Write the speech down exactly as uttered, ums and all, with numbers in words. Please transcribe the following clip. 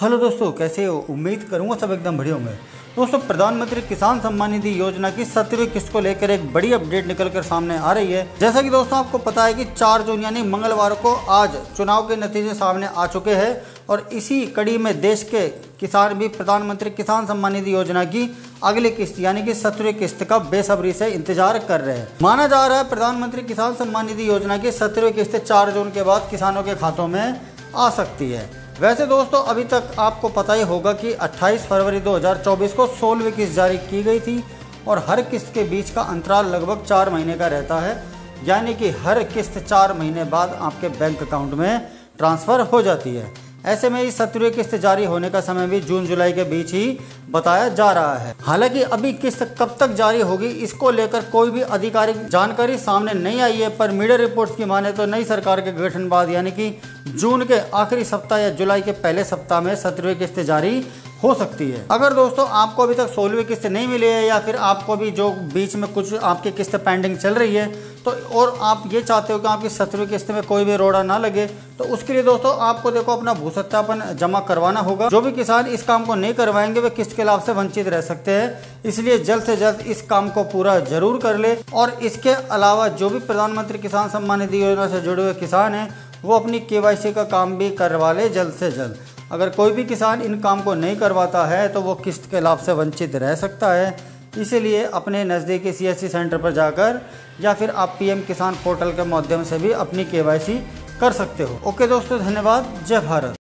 Hello दोस्तों, कैसे हो? उम्मीद करूंगा सब एकदम बढ़िया होंगे। दोस्तों, प्रधानमंत्री किसान सम्मान निधि योजना की सत्रहवीं किस्त को लेकर एक बड़ी अपडेट निकल कर सामने आ रही है। जैसा कि दोस्तों आपको पता है कि चार जून यानी मंगलवार को आज चुनाव के नतीजे सामने आ चुके हैं और इसी कड़ी में देश के किसान भी प्रधानमंत्री किसान सम्मान निधि योजना की अगली किस्त यानी कि सत्रहवीं किस्त का बेसब्री से इंतजार कर रहे हैं। माना जा रहा है प्रधानमंत्री किसान सम्मान निधि योजना की सत्रहवीं किस्त चार जून के बाद किसानों के खातों में आ सकती है। वैसे दोस्तों, अभी तक आपको पता ही होगा कि अट्ठाईस फरवरी दो हज़ार चौबीस को सोलहवीं किस्त जारी की गई थी और हर किस्त के बीच का अंतराल लगभग चार महीने का रहता है, यानी कि हर किस्त चार महीने बाद आपके बैंक अकाउंट में ट्रांसफ़र हो जाती है। ऐसे में इस सत्रहवीं किस्त जारी होने का समय भी जून जुलाई के बीच ही बताया जा रहा है। हालांकि अभी किस्त कब तक जारी होगी इसको लेकर कोई भी आधिकारिक जानकारी सामने नहीं आई है, पर मीडिया रिपोर्ट्स की माने तो नई सरकार के गठन बाद यानी कि जून के आखिरी सप्ताह या जुलाई के पहले सप्ताह में सत्रहवीं किस्त जारी हो सकती है। अगर दोस्तों आपको अभी तक सोलहवीं किस्त नहीं मिली है या फिर आपको भी जो बीच में कुछ आपकी किस्त पेंडिंग चल रही है तो और आप ये चाहते हो कि आपकी सत्रहवीं किस्त में कोई भी रोड़ा ना लगे, तो उसके लिए दोस्तों आपको देखो अपना भू सत्यापन जमा करवाना होगा। जो भी किसान इस काम को नहीं करवाएंगे वे किस्त के लाभ से वंचित रह सकते हैं, इसलिए जल्द से जल्द इस काम को पूरा जरूर कर ले। और इसके अलावा जो भी प्रधानमंत्री किसान सम्मान निधि योजना से जुड़े हुए किसान हैं वो अपनी केवाईसी का काम भी करवा ले जल्द से जल्द। अगर कोई भी किसान इन काम को नहीं करवाता है तो वो किस्त के लाभ से वंचित रह सकता है, इसीलिए अपने नज़दीकी सीएससी सेंटर पर जाकर या फिर आप पीएम किसान पोर्टल के माध्यम से भी अपनी केवाईसी कर सकते हो। ओके दोस्तों, धन्यवाद। जय भारत।